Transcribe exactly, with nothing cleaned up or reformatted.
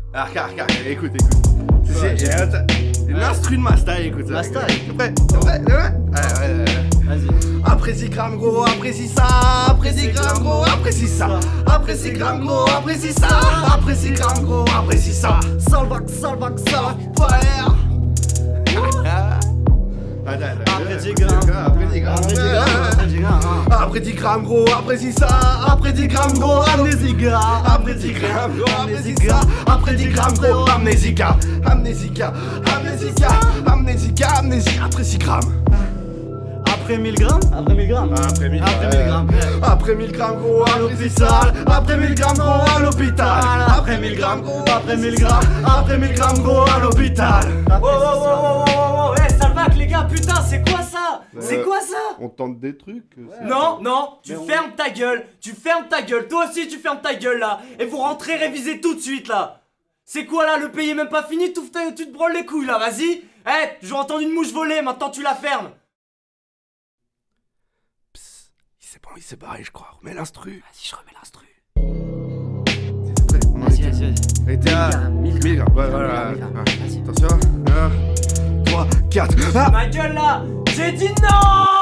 Ah, regarde, regarde, écoute, écoute. C'est l'instru de Masta, écoute. Masta, t'es prêt? T'es prêt? T'es prêt? Ouais, ouais, ouais. Vas-y. Après six grammes gros, après six ça. Après six grammes gros, après six ça. Après six grammes gros, après six ça. Après six grammes gros, après six ça. Salvac, salvac, salvac. Fire. Après dix grammes, après dix grammes, Après dix grammes, après dix grammes gros, après six ça. Après dix grammes gros, amnésica. Après dix grammes gros, après six ça. Après dix grammes gros, amnésica. Amnésica, amnésica, amnésica, amnésie. Après six grammes. Après mille grammes. Après mille grammes. Après mille Après mille grammes. Après mille grammes gros, à l'hôpital. Après mille grammes gros, à l'hôpital. Après mille grammes gros, après mille grammes. Après mille grammes gros, à l'hôpital. Oh oh oh oh oh oh. Eh Salvac les gars, putain c'est quoi ça? C'est quoi ça? On tente des trucs. Non, non, tu Mais on- fermes ta gueule, tu fermes ta gueule, toi aussi tu fermes ta gueule là, et vous rentrez réviser tout de suite là. C'est quoi là, le pays est même pas fini, tu, tu te branles les couilles là, vas-y. Eh, j'ai entendu une mouche voler, maintenant tu la fermes. Psst, il s'est bon, il s'est barré, je crois. Remets l'instru. Vas-y, je remets l'instru. Vas-y, vas-y, vas-y. On était à mille mille grammes. grammes. Ouais, voilà. mille grammes. Attention. un, trois, quatre. Ah! Ma gueule là, j'ai dit non.